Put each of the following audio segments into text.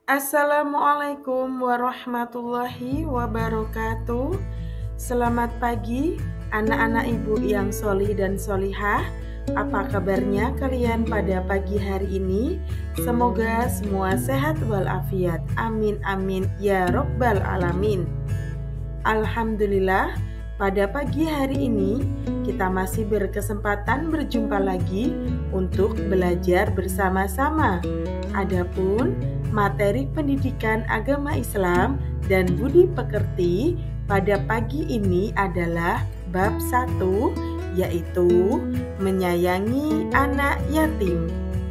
Assalamualaikum warahmatullahi wabarakatuh. Selamat pagi anak-anak ibu yang solih dan solihah. Apa kabarnya kalian pada pagi hari ini? Semoga semua sehat walafiat. Amin amin ya robbal alamin. Alhamdulillah, pada pagi hari ini kita masih berkesempatan berjumpa lagi untuk belajar bersama-sama. Adapun materi pendidikan agama Islam dan budi pekerti pada pagi ini adalah bab 1, yaitu menyayangi anak yatim.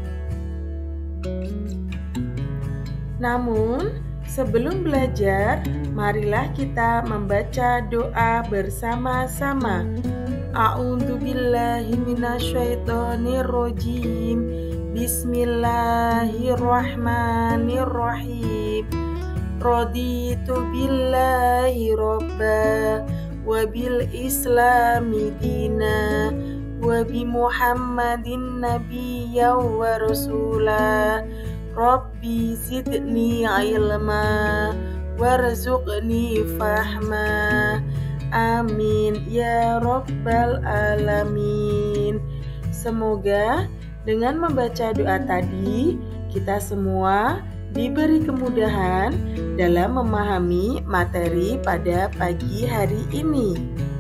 Namun, sebelum belajar, marilah kita membaca doa bersama-sama. A'udzubillahi minasyaitonirrajim. Bismillahirrahmanirrahim. Raditu billahi robba wa bil islami dina wa bi Muhammadin nabiyya wa rasula. Rabbi zidni ilma warzuqni fahma. Amin ya rabbal alamin. Semoga dengan membaca doa tadi, kita semua diberi kemudahan dalam memahami materi pada pagi hari ini.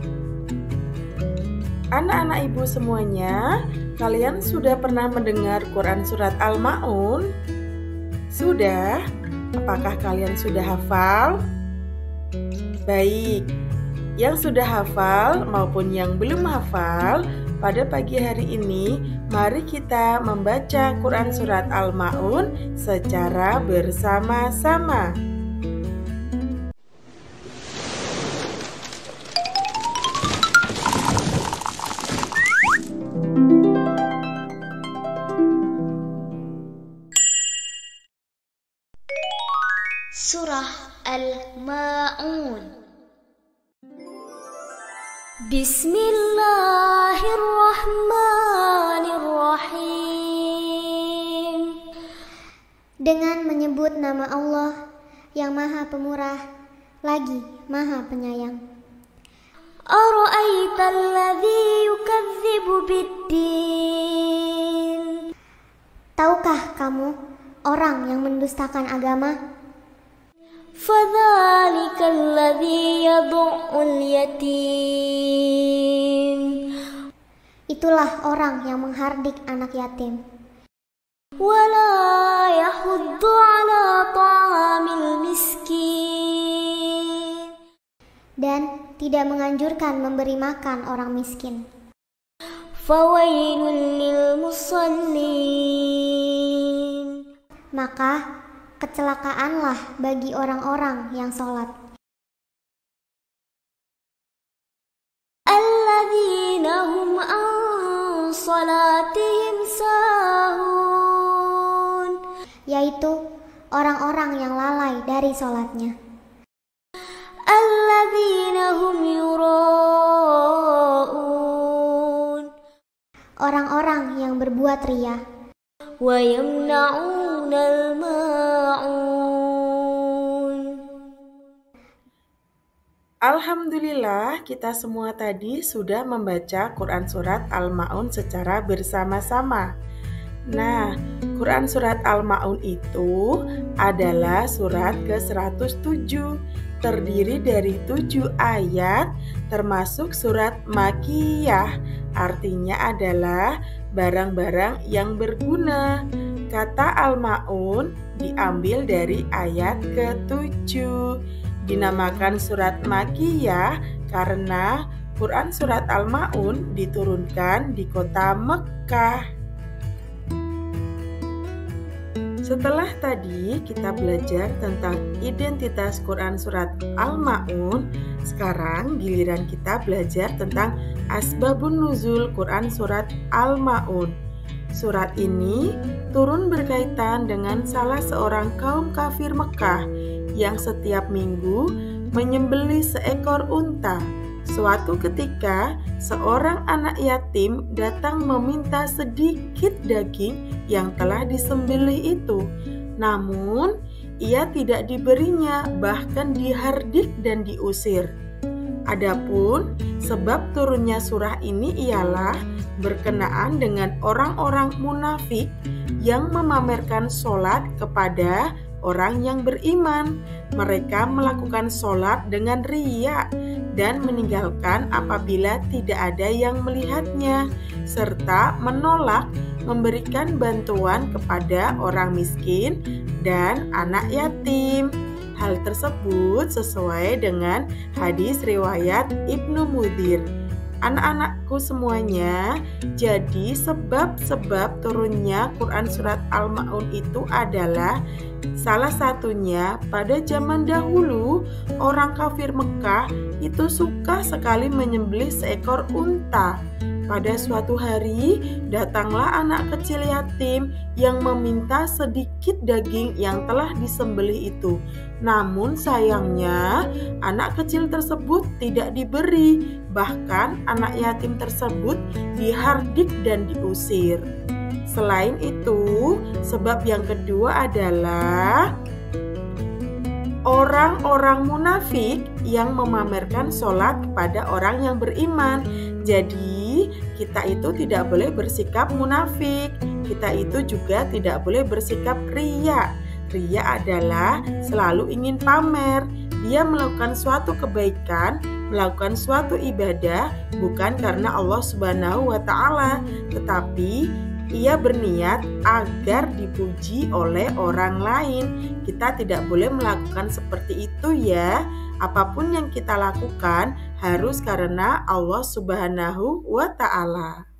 Anak-anak ibu semuanya, kalian sudah pernah mendengar Quran Surat Al-Ma'un? Sudah? Apakah kalian sudah hafal? Baik, yang sudah hafal maupun yang belum hafal, pada pagi hari ini, mari kita membaca Quran Surat Al-Ma'un secara bersama-sama. Surah Al-Ma'un. Bismillahirrahmanirrahim. Dengan menyebut nama Allah yang Maha Pemurah lagi Maha Penyayang. Ara'aital ladzi yukadzibu biddin. Tahukah kamu orang yang mendustakan agama? Fadzalikal ladzi yad'ul yatim. Itulah orang yang menghardik anak yatim. Wala yahuddu ala ta'amil miskin. Dan tidak menganjurkan memberi makan orang miskin. Fawailul lil musallin. Maka kecelakaanlah bagi orang-orang yang sholat. Alladzina hum an sholatihim sahun. Yaitu orang-orang yang lalai dari sholatnya. Alladzina hum yura'un. Orang-orang yang berbuat riya. Wa yamna'unal ma'un. Alhamdulillah, kita semua tadi sudah membaca Quran Surat Al-Ma'un secara bersama-sama. Nah, Quran Surat Al-Ma'un itu adalah surat ke-107, terdiri dari 7 ayat, termasuk surat Makkiyah, artinya adalah barang-barang yang berguna. Kata Al-Ma'un diambil dari ayat ke-7. Dinamakan surat Makkiyah karena Quran Surat Al-Ma'un diturunkan di kota Mekkah. Setelah tadi kita belajar tentang identitas Quran Surat Al-Ma'un, sekarang giliran kita belajar tentang Asbabun Nuzul Quran Surat Al-Ma'un. Surat ini turun berkaitan dengan salah seorang kaum kafir Mekkah yang setiap minggu menyembelih seekor unta. Suatu ketika, seorang anak yatim datang meminta sedikit daging yang telah disembelih itu. Namun, ia tidak diberinya, bahkan dihardik dan diusir. Adapun sebab turunnya surah ini ialah berkenaan dengan orang-orang munafik yang memamerkan sholat kepada orang yang beriman. Mereka melakukan sholat dengan riya dan meninggalkan apabila tidak ada yang melihatnya, serta menolak memberikan bantuan kepada orang miskin dan anak yatim. Hal tersebut sesuai dengan hadis riwayat Ibnu Mudhir. Anak-anakku semuanya, jadi sebab-sebab turunnya Quran Surat Al-Ma'un itu adalah salah satunya pada zaman dahulu orang kafir Mekah itu suka sekali menyembelih seekor unta. Pada suatu hari, datanglah anak kecil yatim yang meminta sedikit daging yang telah disembelih itu. Namun sayangnya, anak kecil tersebut tidak diberi. Bahkan anak yatim tersebut dihardik dan diusir. Selain itu, sebab yang kedua adalah orang-orang munafik yang memamerkan sholat kepada orang yang beriman. Jadi kita itu tidak boleh bersikap munafik. Kita itu juga tidak boleh bersikap riya. Riya adalah selalu ingin pamer. Dia melakukan suatu kebaikan, melakukan suatu ibadah bukan karena Allah Subhanahu wa Ta'ala, tetapi ia berniat agar dipuji oleh orang lain. Kita tidak boleh melakukan seperti itu ya. Apapun yang kita lakukan harus karena Allah Subhanahu wa Ta'ala.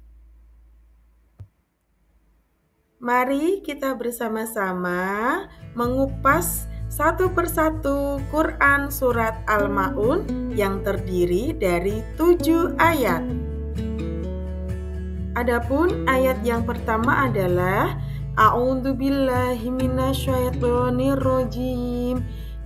Mari kita bersama-sama mengupas satu persatu Quran Surat Al-Ma'un yang terdiri dari 7 ayat. Adapun ayat yang pertama adalah A'udzubillahi minasyaitonirrajim.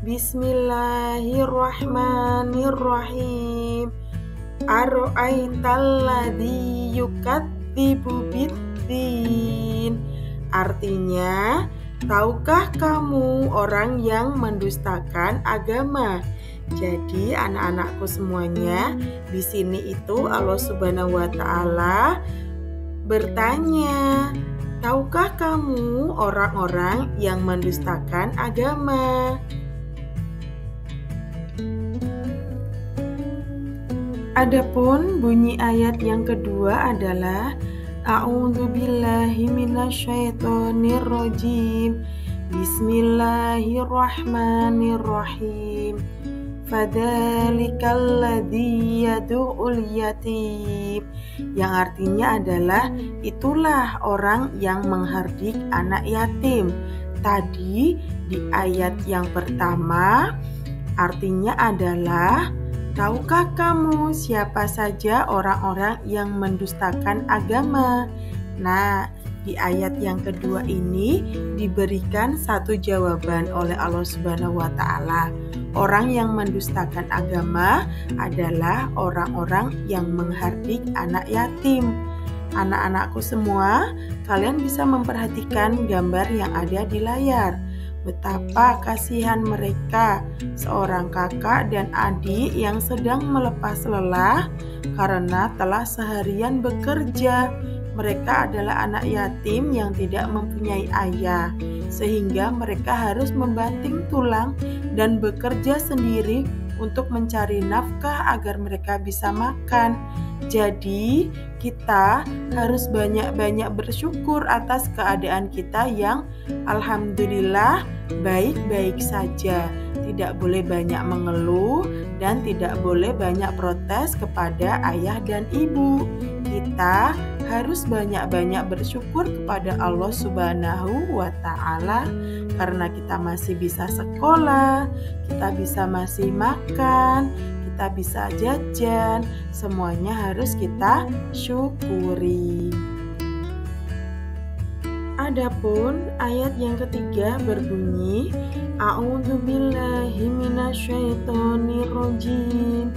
Bismillahirrahmanirrahim. Ara'aitalladzi yukadzibu biddin. Artinya, tahukah kamu orang yang mendustakan agama? Jadi anak-anakku semuanya, di sini itu Allah Subhanahu wa Ta'ala bertanya, tahukah kamu orang-orang yang mendustakan agama? Adapun bunyi ayat yang kedua adalah A'udzubillahi minasyaitonirrajim. Bismillahirrahmanirrahim. Fadzalikal-ladzi yad'ul yatim. Yang artinya adalah itulah orang yang menghardik anak yatim. Tadi di ayat yang pertama artinya adalah tahukah kamu siapa saja orang-orang yang mendustakan agama? Nah, di ayat yang kedua ini diberikan satu jawaban oleh Allah Subhanahu wa Ta'ala. Orang yang mendustakan agama adalah orang-orang yang menghardik anak yatim. Anak-anakku semua, kalian bisa memperhatikan gambar yang ada di layar. Betapa kasihan mereka, seorang kakak dan adik yang sedang melepas lelah karena telah seharian bekerja. Mereka adalah anak yatim yang tidak mempunyai ayah, sehingga mereka harus membanting tulang dan bekerja sendiri untuk mencari nafkah agar mereka bisa makan. Jadi, kita harus banyak-banyak bersyukur atas keadaan kita yang alhamdulillah baik-baik saja. Tidak boleh banyak mengeluh dan tidak boleh banyak protes kepada ayah dan ibu. Kita harus banyak-banyak bersyukur kepada Allah Subhanahu wa Ta'ala karena kita masih bisa sekolah, kita bisa masih makan, kita bisa jajan, semuanya harus kita syukuri. Adapun ayat yang ketiga berbunyi A'udzubillahi minasyaitonirrajim.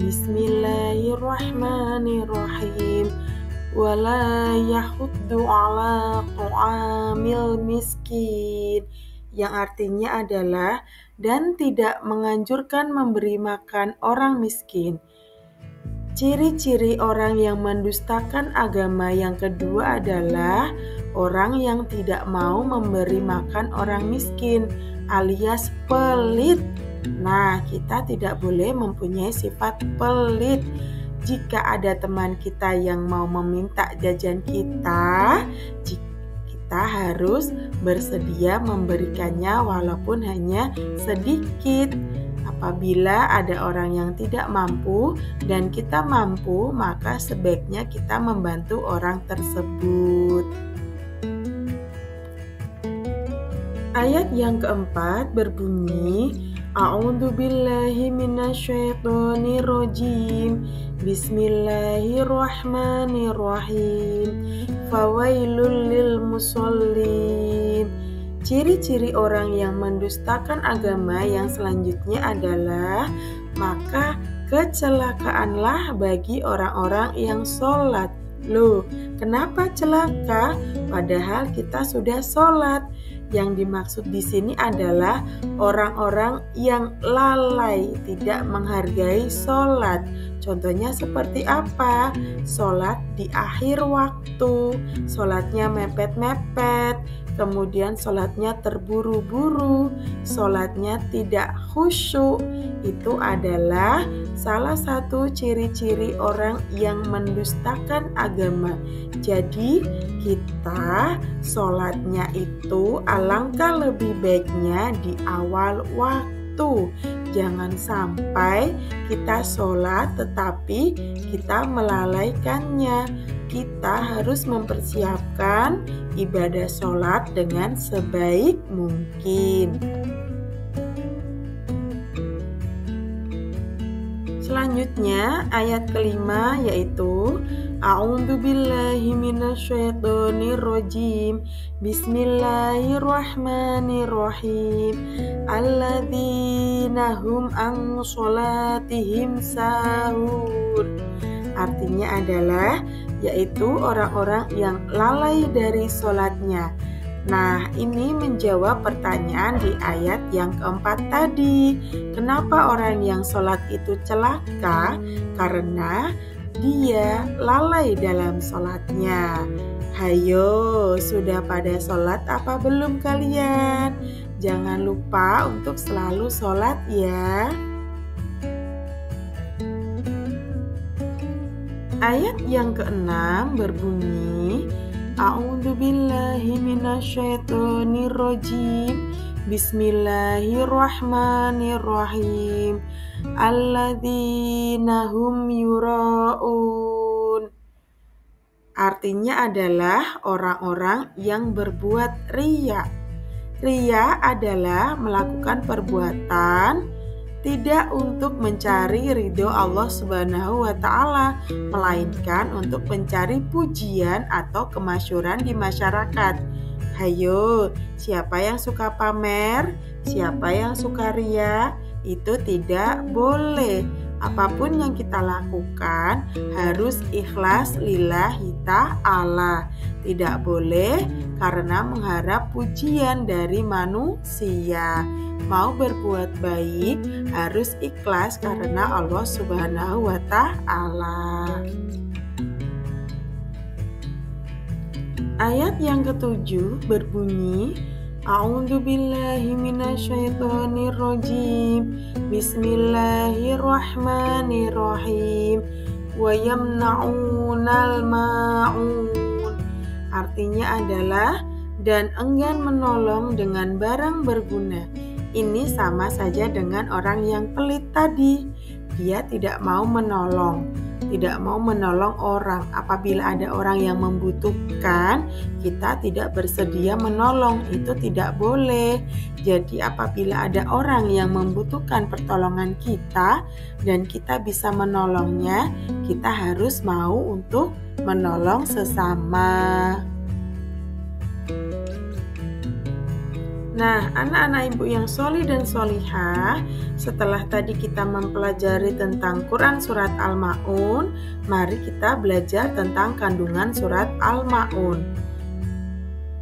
Bismillahirrahmanirrahim. Wala yahuddu ala ta'amil miskin. yang artinya adalah dan tidak menganjurkan memberi makan orang miskin. Ciri-ciri orang yang mendustakan agama yang kedua adalah orang yang tidak mau memberi makan orang miskin alias pelit. Nah, kita tidak boleh mempunyai sifat pelit. Jika ada teman kita yang mau meminta jajan kita harus bersedia memberikannya walaupun hanya sedikit. Apabila ada orang yang tidak mampu dan kita mampu, maka sebaiknya kita membantu orang tersebut. Ayat yang keempat berbunyi, A'udzu billahi minasyaitonir rajim. Bismillahirrahmanirrahim. Fawailul lil musallin. Ciri-ciri orang yang mendustakan agama yang selanjutnya adalah maka kecelakaanlah bagi orang-orang yang sholat. Loh, kenapa celaka? Padahal kita sudah sholat. Yang dimaksud di sini adalah orang-orang yang lalai, tidak menghargai sholat. Contohnya seperti apa? Sholat di akhir waktu, sholatnya mepet-mepet, kemudian sholatnya terburu-buru, sholatnya tidak khusyuk. Itu adalah salah satu ciri-ciri orang yang mendustakan agama. Jadi kita sholatnya itu alangkah lebih baiknya di awal waktu. Jangan sampai kita sholat tetapi kita melalaikannya. Kita harus mempersiapkan ibadah sholat dengan sebaik mungkin. Selanjutnya ayat kelima yaitu A'udzu billahi minasyaitonir rajim. Bismillahirrahmanirrahim. Alladzina hum an sholatihim sahun. Artinya adalah yaitu orang-orang yang lalai dari sholatnya. Nah, ini menjawab pertanyaan di ayat yang keempat tadi. Kenapa orang yang sholat itu celaka? Karena dia lalai dalam sholatnya. Hayo, sudah pada sholat apa belum kalian? Jangan lupa untuk selalu sholat ya. Ayat yang keenam berbunyi, A'udzu billahi minasyaitonir rajim. Bismillahirrahmanirrahim. Alladzina hum yura'un. Artinya adalah orang-orang yang berbuat riya. Riya adalah melakukan perbuatan tidak untuk mencari ridho Allah Subhanahu wa Ta'ala, melainkan untuk mencari pujian atau kemasyhuran di masyarakat. Hayo, siapa yang suka pamer, siapa yang suka riya, itu tidak boleh. Apapun yang kita lakukan harus ikhlas lillahi ta'ala. Tidak boleh karena mengharap pujian dari manusia. Mau berbuat baik harus ikhlas karena Allah Subhanahu wa Ta'ala. Ayat yang ketujuh berbunyi, A'udzu billahi minasyaitonir rajim. Bismillahirrahmanirrahim. Wa yamna'unal ma'un. Artinya adalah dan enggan menolong dengan barang berguna. Ini sama saja dengan orang yang pelit tadi. Dia tidak mau menolong, tidak mau menolong orang. Apabila ada orang yang membutuhkan, kita tidak bersedia menolong. Itu tidak boleh. Jadi apabila ada orang yang membutuhkan pertolongan kita dan kita bisa menolongnya, kita harus mau untuk menolong sesama. Nah, anak-anak ibu yang sholih dan sholihah, setelah tadi kita mempelajari tentang Quran surat Al-Ma'un, mari kita belajar tentang kandungan surat Al-Ma'un.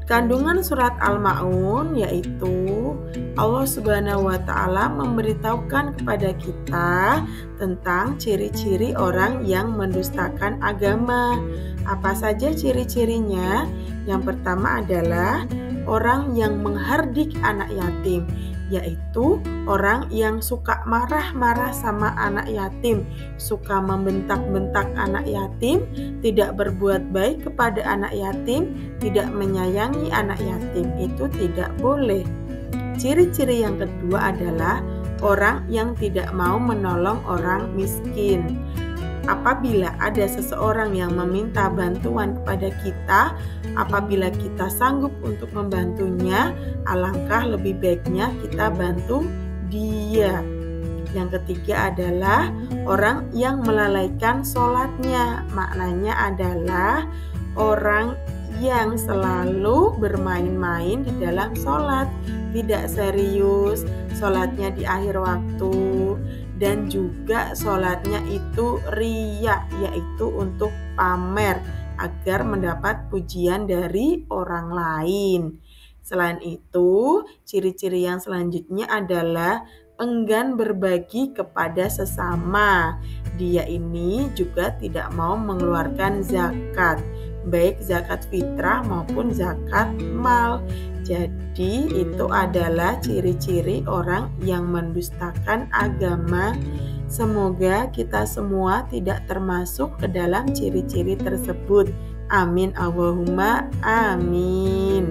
Kandungan surat Al-Ma'un yaitu Allah Subhanahu wa Ta'ala memberitahukan kepada kita tentang ciri-ciri orang yang mendustakan agama. Apa saja ciri-cirinya? Yang pertama adalah orang yang menghardik anak yatim, yaitu orang yang suka marah-marah sama anak yatim, suka membentak-bentak anak yatim, tidak berbuat baik kepada anak yatim, tidak menyayangi anak yatim. Itu tidak boleh. Ciri-ciri yang kedua adalah orang yang tidak mau menolong orang miskin. Apabila ada seseorang yang meminta bantuan kepada kita, apabila kita sanggup untuk membantunya, alangkah lebih baiknya kita bantu dia. Yang ketiga adalah orang yang melalaikan sholatnya. Maknanya adalah orang yang selalu bermain-main di dalam sholat, tidak serius, sholatnya di akhir waktu, dan juga sholatnya itu riya, yaitu untuk pamer agar mendapat pujian dari orang lain. Selain itu, ciri-ciri yang selanjutnya adalah enggan berbagi kepada sesama. Dia ini juga tidak mau mengeluarkan zakat, baik zakat fitrah maupun zakat mal. Jadi itu adalah ciri-ciri orang yang mendustakan agama. Semoga kita semua tidak termasuk ke dalam ciri-ciri tersebut. Amin Allahumma amin.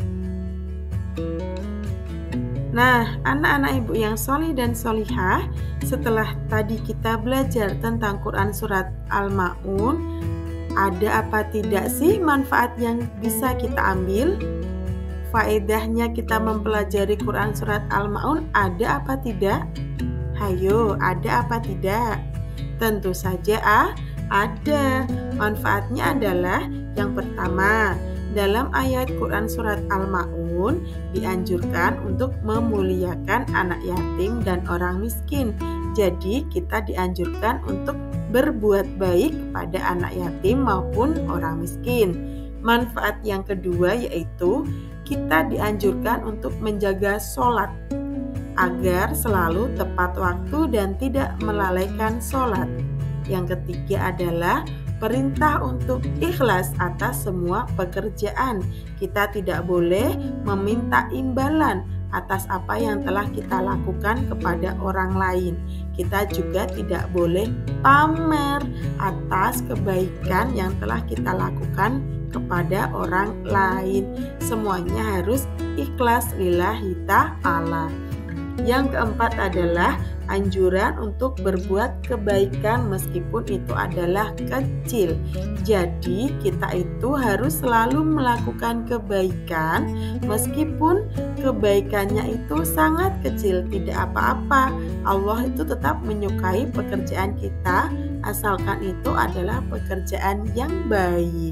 Nah, anak-anak ibu yang solih dan solihah, setelah tadi kita belajar tentang Quran surat Al-Ma'un, ada apa tidak sih manfaat yang bisa kita ambil? Faedahnya kita mempelajari Quran surat Al-Ma'un ada apa tidak? Hayo, ada apa tidak? Tentu saja ada. Manfaatnya adalah yang pertama, dalam ayat Quran surat Al-Ma'un dianjurkan untuk memuliakan anak yatim dan orang miskin. Jadi kita dianjurkan untuk berbuat baik kepada anak yatim maupun orang miskin. Manfaat yang kedua yaitu kita dianjurkan untuk menjaga sholat agar selalu tepat waktu dan tidak melalaikan sholat. Yang ketiga adalah perintah untuk ikhlas atas semua pekerjaan. Kita tidak boleh meminta imbalan atas apa yang telah kita lakukan kepada orang lain. Kita juga tidak boleh pamer atas kebaikan yang telah kita lakukan kepada orang lain. Semuanya harus ikhlas lillahi ta'ala. Yang keempat adalah anjuran untuk berbuat kebaikan meskipun itu adalah kecil. Jadi kita itu harus selalu melakukan kebaikan meskipun kebaikannya itu sangat kecil, tidak apa-apa. Allah itu tetap menyukai pekerjaan kita asalkan itu adalah pekerjaan yang baik.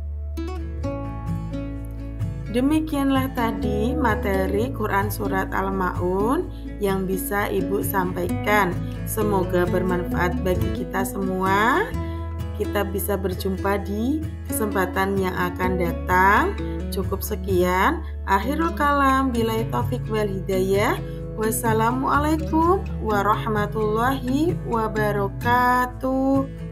Demikianlah tadi materi Quran Surat Al-Ma'un yang bisa Ibu sampaikan. Semoga bermanfaat bagi kita semua. Kita bisa berjumpa di kesempatan yang akan datang. Cukup sekian. Akhirul kalam, billahi taufik wal hidayah. Wassalamualaikum warahmatullahi wabarakatuh.